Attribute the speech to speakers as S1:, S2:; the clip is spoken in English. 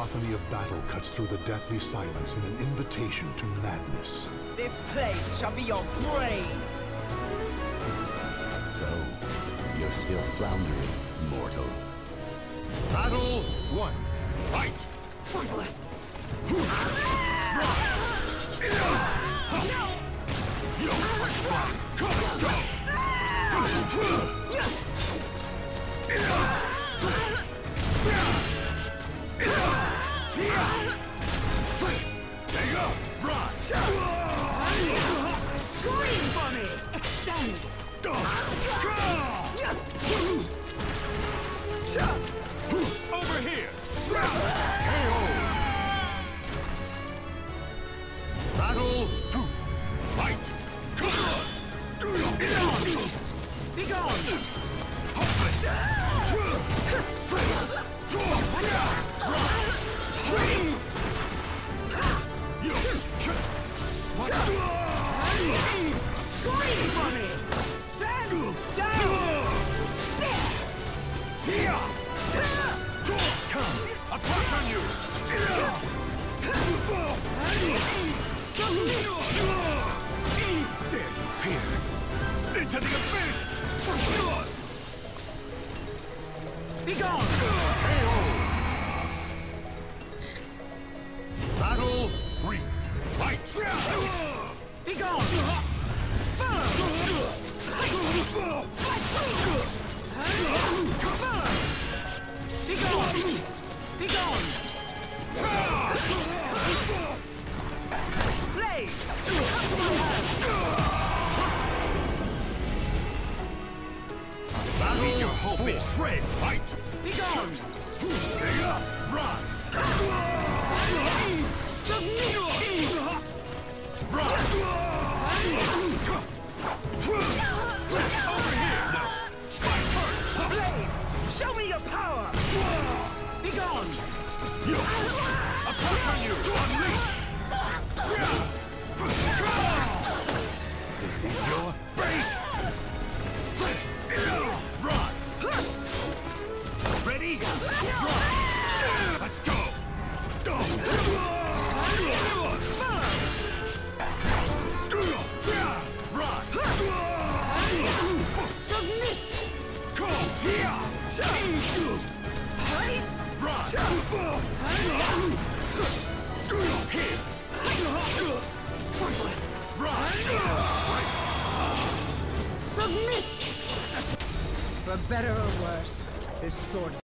S1: cacophony of battle cuts through the deathly silence in an invitation to madness.
S2: This place shall be your grave!
S3: So, you're still floundering, mortal.
S1: Battle 1. Fight!
S2: Worthless! Scream for me! Extend!
S4: Over here!
S1: Battle 2. Fight!
S2: Be gone! Scream for me! Stand down!
S4: Come! Attack on you! There you appear! Into the abyss!
S2: Be gone!
S1: Battle 3. Fight!
S2: Be gone! Be gone! Be gone! Blaze!
S4: Battle your hope is shreds!
S1: Fight!
S2: Be gone!
S4: Stay up! Run! Run! Over here! Now! Fight first!
S2: Blade! Show me your power! Be gone!
S4: Attack on you! Unleash! This is your fate! Run! Ready? Run! Let's go! Run!
S2: Submit!
S4: Go! Run! Hit!
S2: Worthless!
S4: Run!
S2: Submit! For better or worse, this sword